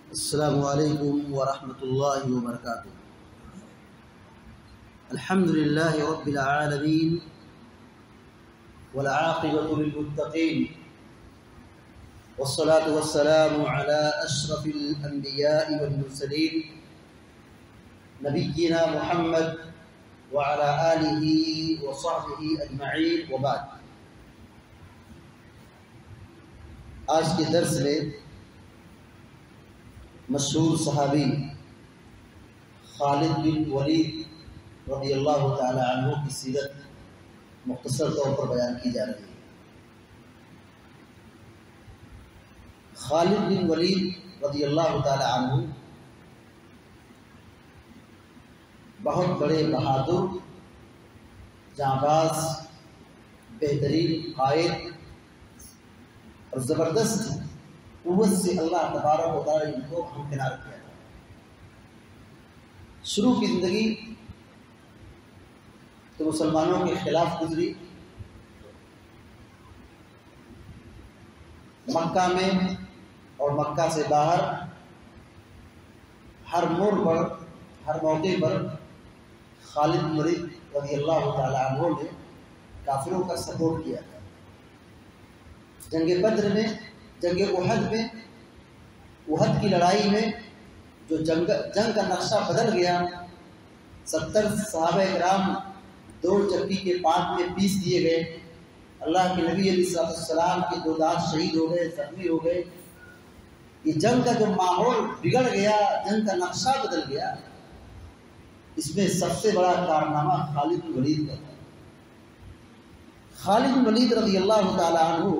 السلام علیکم ورحمۃ اللہ وبرکاتہ۔ الحمد للہ رب العالمین والعاقبۃ للمتقین والصلاة والسلام علی اشرف الانبیاء والمرسلین نبینا محمد وعلی آلہ وصحبہ اجمعین وبعد۔ آج کے درس میں مشہور صحابی خالد بن ولید رضی اللہ تعالی عنہ کی سیرت مختصر طور پر بیان کی جا رہی ہے۔ خالد بن ولید رضی اللہ تعالی عنہ بہت بڑے بہادر، جانباز، بہترین قائد اور زبردست قوت سے اللہ تبارک و تعالی ان کو ہمکنار کیا تھا۔ شروع کی زندگی تو مسلمانوں کے خلاف گزری۔ مکہ میں اور مکہ سے باہر ہر موڑ پر، ہر موقع پر خالد بن ولید رضی اللہ تعالی عنہ نے کافروں کا سپورٹ کیا تھا۔ جنگ بدر میں، جنگ احد میں، احد کی لڑائی میں جو جنگ کا نقشہ بدل گیا، 70 صحابہ کرام 2 چکی کے پانٹ میں پیس دیے گئے، اللہ کے نبی علیہ السلام کے 2 دانت شہید ہو گئے، زخمی ہو گئے۔ یہ جنگ کا جو ماحول بگڑ گیا، جنگ کا نقشہ بدل گیا، اس میں سب سے بڑا کارنامہ خالد بن ولید کا تھا۔ خالد بن ولید رضی اللہ تعالی عنہ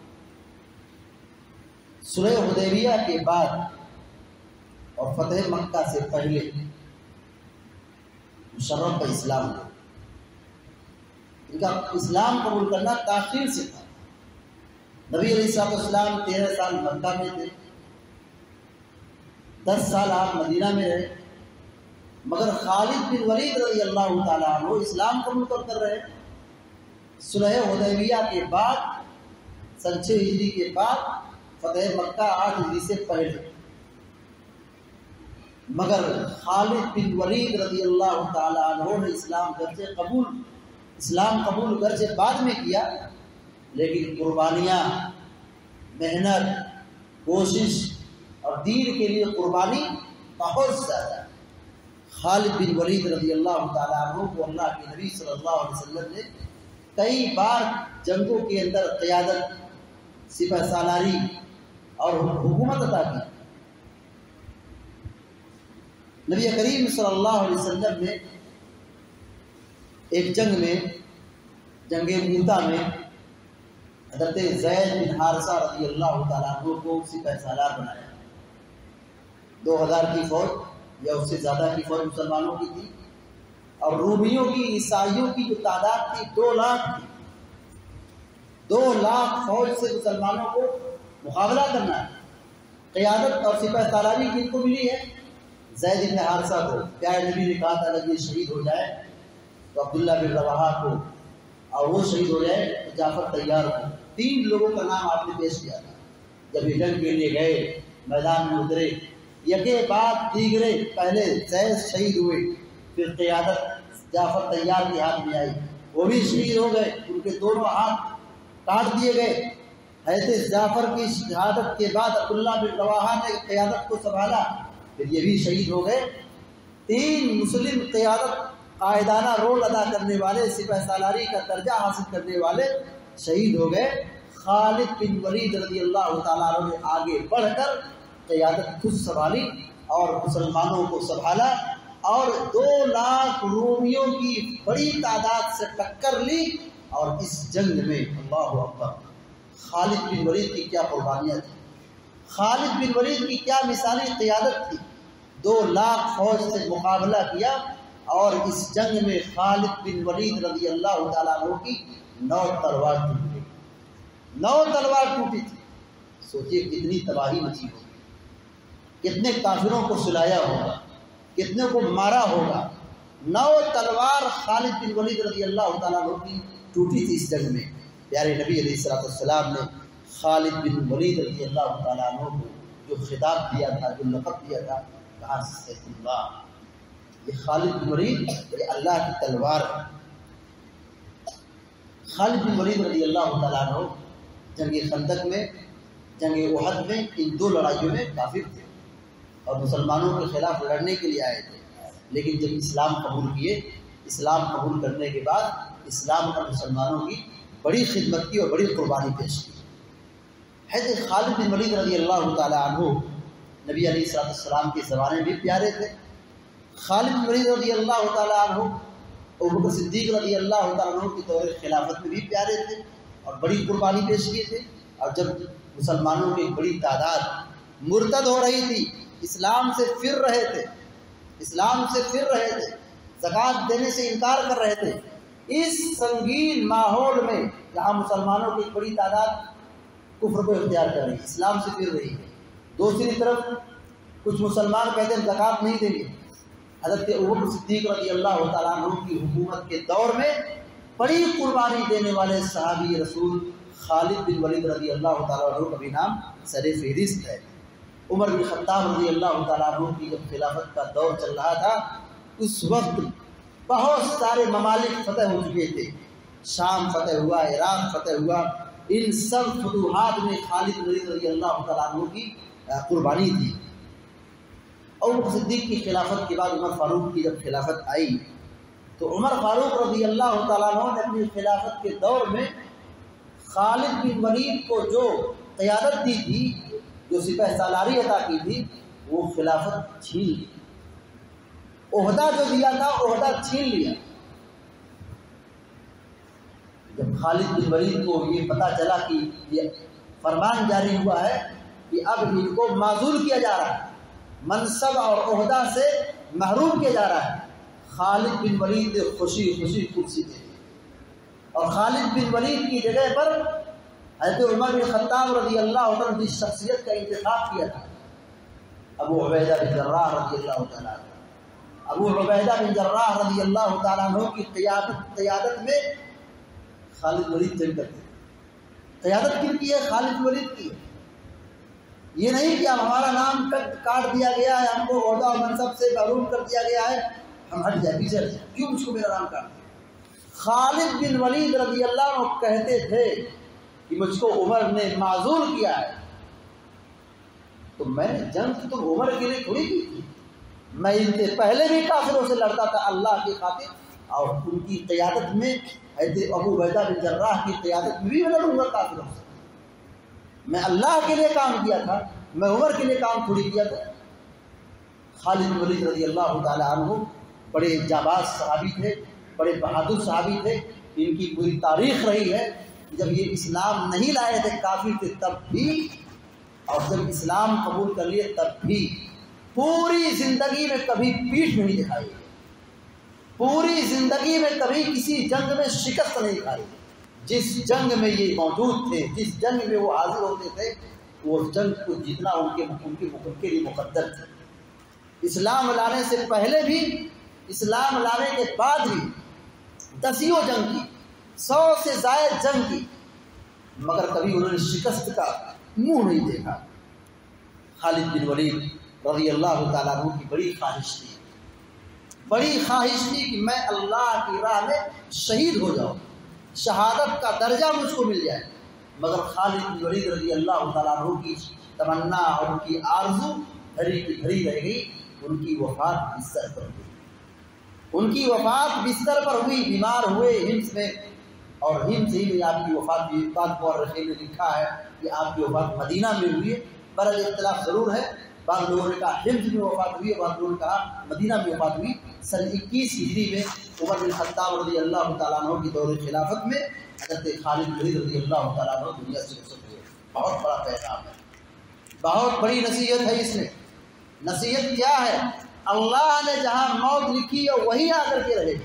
صلح حدیبیہ کے بعد اور فتح مکہ سے پہلے مشرف کا اسلام ہوا۔ ان کا اسلام قبول کرنا تاخیر سے تھا۔ نبی علیہ السلام 13 سال مکہ میں تھے، 10 سال آپ مدینہ میں رہے، مگر خالد بن ولید رضی اللہ تعالیٰ عنہ اسلام قبول کر رہے۔ صلح حدیبیہ کے بعد، سن 6 ہجری کے بعد، فتح مکہ 8 ہجری سے پہلے، مگر خالد بن ولید رضی اللہ تعالیٰ عنہ نے اسلام قبول گرچہ بعد میں کیا، لیکن قربانیاں، محنت، کوشش اور دین کے لیے قربانی بہت زیادہ۔ خالد بن ولید رضی اللہ تعالیٰ عنہ کو اللہ کے نبی صلی اللہ علیہ وسلم نے کئی بار جنگوں کے اندر قیادت، سپہ سالاری اور حکومت عطا کی۔ نبی کریم صلی اللہ علیہ وسلم نے ایک جنگ میں، جنگ موتا میں، حضرت زید بن حارثہ رضی اللہ تعالیٰ عنہ کو سپہ سالار بنایا۔ 2000 کی فوج یا اس سے زیادہ کی فوج مسلمانوں کی تھی، اور رومیوں کی، عیسائیوں کی جو تعداد تھی 2 لاکھ تھی۔ 2 لاکھ فوج سے مسلمانوں کو مقابلہ کرنا ہے۔ قیادت اور سپہ سالاری جن کو ملی ہے؟ زید بن حارثہ کو۔ پیارے نبی نے کہا تھا اگر یہ شہید ہو جائے تو عبداللہ بن رواحہ کو، اور وہ شہید ہو جائے تو جعفر طیار کو۔ 3 لوگوں کا نام آپ نے پیش کیا تھا۔ جب یہ جنگ کے لیے گئے، میدان میں اترے، یکے بعد دیگرے، پہلے زید شہید ہوئے، پھر قیادت جعفر طیار کے ہاتھ میں آئی، وہ بھی شہید ہو گئے، ان کے دونوں ہاتھ کاٹ دیے گئے۔ حضرت جعفر کی شہادت کے بعد عبداللہ بن رواحہ نے قیادت کو سنبھالا، پھر یہ بھی شہید ہو گئے۔ 3 مسلم قیادت، قائدانہ رول ادا کرنے والے، سپہ سالاری کا درجہ حاصل کرنے والے شہید ہو گئے۔ خالد بن ولید رضی اللہ تعالیٰ عنہ نے آگے بڑھ کر قیادت خود سنبھالی اور مسلمانوں کو سنبھالا، اور 2 لاکھ رومیوں کی بڑی تعداد سے ٹکر لی، اور اس جنگ میں اللہ اکبر خالد بن ولید کی کیا قربانیاں تھیں، خالد بن ولید کی کیا مثالی قیادت تھی۔ 2 لاکھ فوج سے مقابلہ کیا، اور اس جنگ میں خالد بن ولید رضی اللہ تعالیٰ عنہ کی 9 تلوار ٹوٹ گئی۔ 9 تلوار ٹوٹی تھی۔ سوچئے کتنی تباہی مچی ہوگی، کتنے کافروں کو سلایا ہوگا، کتنے کو مارا ہوگا۔ 9 تلوار خالد بن ولید رضی اللہ تعالیٰ عنہ کی ٹوٹی تھی اس جنگ میں۔ پیارے نبی علیہ السلام نے خالد بن ولید رضی اللہ تعالیٰ عنہ کو جو خطاب دیا تھا، جو لقب دیا تھا، کہا سیف اللہ، یہ خالد بن ولید یہ اللہ کی تلوار ہے۔ خالد بن ولید رضی اللہ تعالیٰ عنہ جنگ خندق میں، جنگ احد میں، ان دو لڑائیوں میں کافر تھے اور مسلمانوں کے خلاف لڑنے کے لیے آئے تھے، لیکن جب اسلام قبول کیے، اسلام قبول کرنے کے بعد اسلام اور مسلمانوں کی بڑی خدمت کی اور بڑی قربانی پیش کی۔ حضرت خالد بن ولید رضی اللہ تعالیٰ عنہ نبی علیہ السلام کے زمانے میں بھی پیارے تھے۔ خالد بن ولید رضی اللہ تعالیٰ عنہ ابوبکر صدیق رضی اللہ تعالیٰ عنہ کے دور خلافت میں بھی پیارے تھے اور بڑی قربانی پیش کیے تھے۔ اور جب مسلمانوں کی بڑی تعداد مرتد ہو رہی تھی، اسلام سے پھر رہے تھے، زکوٰۃ دینے سے انکار کر رہے تھے، اس سنگین ماحول میں جہاں مسلمانوں کی بڑی تعداد کفر کو اختیار کر رہی ہے، اسلام سے پھر رہی ہے، دوسری طرف کچھ مسلمان کہتے ہیں زکوٰۃ نہیں دیں گے۔ حضرت ابوبکر صدیق رضی اللہ تعالیٰ عنہ کی حکومت کے دور میں بڑی قربانی دینے والے صحابی رسول خالد بن ولید رضی اللہ تعالیٰ عنہ کا بھی نام سر فہرست ہے۔ عمر بن خطاب رضی اللہ تعالیٰ عنہ کی جب خلافت کا دور چل رہا تھا، اس وقت بہت سارے ممالک فتح ہو چکے تھے، شام فتح ہوا، عراق فتح ہوا، ان سب فتوحات میں خالد بن ولید رضی اللہ تعالیٰ عنہ کی قربانی تھی۔ اور صدیق کی خلافت کے بعد عمر فاروق کی جب خلافت آئی تو عمر فاروق رضی اللہ تعالیٰ عنہ نے اپنی خلافت کے دور میں خالد بن ولید کو جو قیادت دی تھی، جو سپہ سالاری عطا کی تھی، وہ خلافت چھین لی، عہدہ جو دیا تھا عہدہ چھین لیا۔ جب خالد بن ولید کو یہ پتہ چلا کہ یہ فرمان جاری ہوا ہے کہ اب ان کو معزول کیا جا رہا ہے، منصب اور عہدہ سے محروم کیا جا رہا ہے، خالد بن ولید نے خوشی کرسی دے دی اور خالد بن ولید کی جگہ پر حضرت عمر بن خطاب رضی اللہ عنہ جس شخصیت کا انتخاب کیا تھا، ابو عبیدہ بن جراح رضی اللہ تعالیٰ عنہ، ابو عبیدہ بن جراح رضی اللہ تعالیٰ عنہ کی قیادت میں خالد ولید جنگ کرتے تھے۔ قیادت کن کی ہے؟ خالد ولید کی ہے۔ یہ نہیں کہ اب ہمارا نام کاٹ دیا گیا ہے، ہم کو عہدہ اور منصب سے محروم کر دیا گیا ہے، ہم ہٹ جائیں، پیچھے ہٹ جائیں، کیوں مجھ کو میرا نام کاٹ دیا؟ خالد بن ولید رضی اللہ عنہ کہتے تھے کہ مجھ کو عمر نے معزول کیا ہے، تو میں نے جنگ تو عمر کے لیے تھوڑی کی تھی، میں ان سے پہلے بھی کافروں سے لڑتا تھا اللہ کی خاطر، اور ان کی قیادت میں حضرت ابو عبیدہ بن جراح کی قیادت میں بھی لڑوں گا کافروں سے۔ میں اللہ کے لیے کام کیا تھا، میں عمر کے لیے کام تھوڑی کیا تھا۔ خالد بن ولید رضی اللہ تعالیٰ عنہ بڑے جاباز صحابی تھے، بڑے بہادر صحابی تھے، ان کی پوری تاریخ رہی ہے جب یہ اسلام نہیں لائے تھے، کافر تھے تب بھی، اور جب اسلام قبول کر لیے تب بھی پوری زندگی میں کبھی پیٹھ نہیں دکھائی، پوری زندگی میں کبھی کسی جنگ میں شکست نہیں کھائی۔ جس جنگ میں یہ موجود تھے، جس جنگ میں وہ حاضر ہوتے تھے، وہ جنگ کو جتنا ان کے لیے مقدر تھا۔ اسلام لانے سے پہلے بھی، اسلام لانے کے بعد بھی 10 جنگ کی، 100 سے زائد جنگ کی، مگر کبھی انہوں نے شکست کا منہ نہیں دیکھا۔ خالد بن ولید رضی اللہ تعالیٰ عنہ کی بڑی خواہش تھی کہ میں اللہ کی راہ میں شہید ہو جاؤں، شہادت کا درجہ مجھ کو مل جائے، مگر خالد بن ولید رضی اللہ تعالیٰ عنہ کی تمنا اور ان کی آرزو دھری کی دھری رہ گئی۔ ان کی وفات بستر پر ہوئی، ان کی وفات بستر پر ہوئی، بیمار ہوئے ہمس میں، اور ہمس ہی میں آپ کی وفات بھی، بعض مورخین نے لکھا ہے کہ آپ کی وفات مدینہ میں ہوئی ہے، پر اختلاف ضرور ہے، بعض لوگوں نے کہا ہمس میں وفات ہوئی ہے، بعض لوگوں نے کہا مدینہ میں وفات ہوئی۔ سن 21 ہجری میں عمر بن خطاب رضی اللہ تعالیٰ عنہ کی دور خلافت میں حضرت خالد بن ولید رضی اللہ تعالیٰ عنہ دنیا سے رخصت ہوئے۔ بہت بڑا پیغام ہے، بہت بڑی نصیحت ہے اس میں۔ نصیحت کیا ہے؟ اللہ نے جہاں موت لکھی ہے وہیں آ کر کے رہے گی۔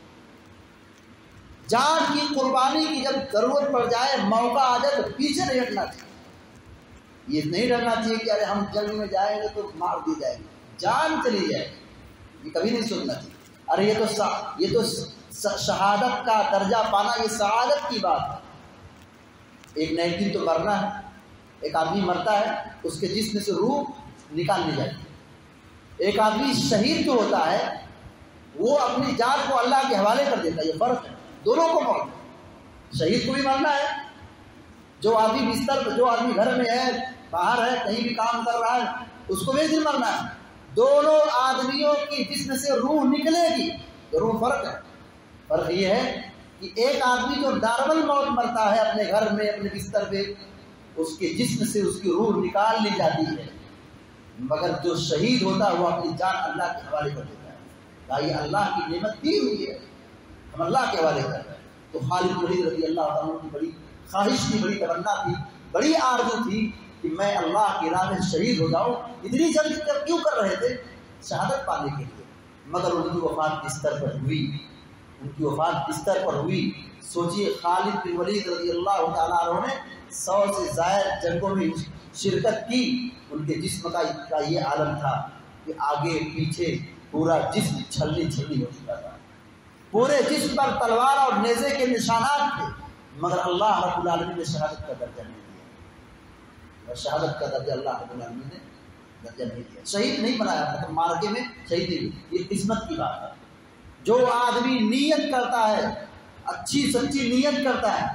جان کی قربانی کی جب ضرورت پڑ جائے، موقع آ جائے تو پیچھے نہیں ہٹنا چاہیے۔ یہ نہیں ڈرنا چاہیے کہ ارے ہم جنگ میں جائیں گے تو مار دی جائے گی، جان چلی جائے گی، یہ کبھی نہیں سننا چاہیے۔ ارے یہ تو شہادت کا درجہ پانا، یہ سعادت کی بات ہے۔ ایک نہ ایک دن تو مرنا ہے، ایک آدمی مرتا ہے اس کے جسم سے روح نکال لی جاتی ہے۔ ایک آدمی شہید جو ہوتا ہے وہ اپنی جان کو اللہ کے حوالے کر دیتا ہے، یہ فرق ہے، دونوں کو موت ہے۔ شہید کو بھی مرنا ہے، جو آدمی بستر جو آدمی گھر میں ہے، باہر ہے، کہیں بھی کام کر رہا ہے، اس کو بھی ایک دن مرنا ہے۔ دونوں آدمیوں کی جسم سے روح نکلے گی، ضرور فرق ہے۔ فرق یہ ہے کہ ایک آدمی جو نارمل موت مرتا ہے اپنے گھر میں اپنے بستر پہ، اس کے جسم سے اس کی روح نکال لی جاتی ہے، مگر جو شہید ہوتا ہے وہ اپنی جان اللہ کے حوالے کر دیتا ہے۔ یہ اللہ کی نعمت دی ہوئی ہے، ہم اللہ کے حوالے کر رہے ہیں۔ تو خالد بن ولید رضی اللہ عنہ کی بڑی خواہش تھی، بڑی تمنا تھی، بڑی آرزو تھی کہ میں اللہ کی راہ میں شہید ہو جاؤں۔ اتنی جلدی کیوں کر رہے تھے؟ شہادت پانے کے لیے، مگر ان کی وفات بستر پر ہوئی، ان کی وفات بستر پر ہوئی۔ سوچئے خالد بن ولید رضی اللہ تعالیٰ عنہ نے 100 سے زائد جنگوں میں شرکت کی، ان کے جسم کا یہ عالم تھا کہ آگے پیچھے پورا جسم چھلنی چھلنی ہو چکا تھا، پورے جسم پر تلوار اور نیزے کے نشانات تھے، مگر اللہ رب العالمین نے شہادت کا درجہ نہیں دیا، اور شہادت کا درجہ اللہ رب العالمین نے درجہ نہیں دیا، شہید نہیں بنایا، مطلب مارکے میں شہید نہیں۔ یہ قسمت کی بات ہے۔ جو آدمی نیت کرتا ہے، اچھی سچی نیت کرتا ہے،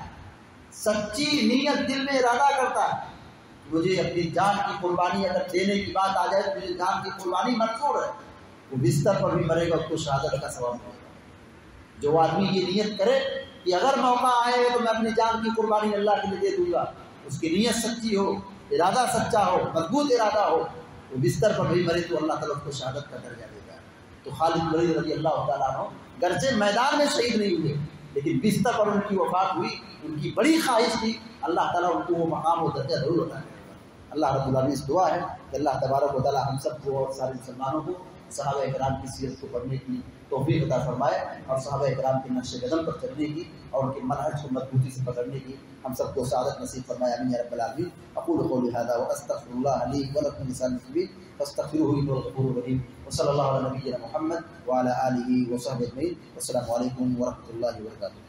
سچی نیت دل میں ارادہ کرتا ہے، مجھے اپنی جان کی قربانی اگر دینے کی بات آ جائے تو مجھے جان کی قربانی منظور ہے، وہ بستر پر بھی مرے گا، اس کو شہادت کا ثواب ملے گا۔ جو آدمی یہ نیت کرے کہ اگر موقع آئے تو میں اپنی جان کی قربانی اللہ کے لیے دے دوں گا، اس کی نیت سچی ہو، ارادہ سچا ہو، مضبوط ارادہ ہو، وہ بستر پر بھی مرے تو اللہ تعالیٰ اس کو شہادت کا درجہ دے گا۔ تو خالد بن ولید رضی اللہ تعالیٰ عنہ گرچہ میدان میں شہید نہیں ہوئے، لیکن بستر پر ان کی وفات ہوئی، ان کی بڑی خواہش تھی اللہ تعالیٰ ان کو وہ مقام و درجہ ضرور عطا کرے گا۔ اللہ رب العالمین سے دعا ہے کہ اللہ تبارک و تعالیٰ ہم سب کو اور سارے مسلمانوں کو صحابہ کرام کی سیرت کو پڑھنے کی توفیق عطا فرمائے، اور صحابہ کرام کے نقش قدم پر چلنے کی اور ان کے منہج کو مضبوطی سے پکڑنے کی ہم سب کو سعادت نصیب فرمائے، آمین یا رب العالمین۔ اقول قولی ھذا واستغفر اللہ لی ولکم ولسائر المسلمین فاستغفروہ انہ الغفور الرحیم، وصلی اللہ علی نبینا محمد وعلی آلہ وصحبہ اجمعین، والسلام علیکم ورحمۃ اللہ وبرکاتہ۔